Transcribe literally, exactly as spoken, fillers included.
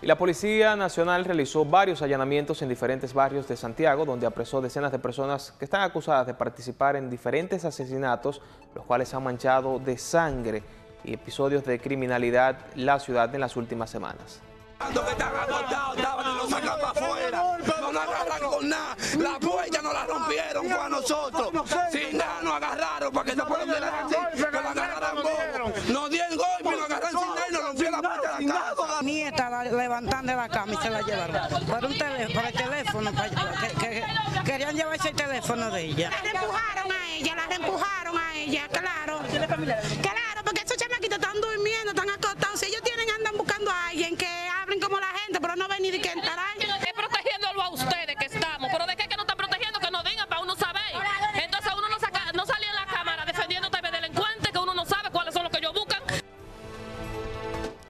Y la Policía Nacional realizó varios allanamientos en diferentes barrios de Santiago, donde apresó decenas de personas que están acusadas de participar en diferentes asesinatos, los cuales han manchado de sangre y episodios de criminalidad la ciudad en las últimas semanas. No nos agarran con nada, la puerta no la rompieron, fue a nosotros. Sin nada nos agarraron para que no puedan ver así, que lo agarraran bobo. Nos dieron golpe y nos agarraron sin nada y nos rompieron la puerta de la casa. Mi nieta la levantan de la cama y se la llevaron por un teléfono, por el teléfono, para, que, que, querían llevarse el teléfono de ella. La reempujaron a ella, la reempujaron a ella, claro. Claro, porque esos chamaquitos están durmiendo, están acá.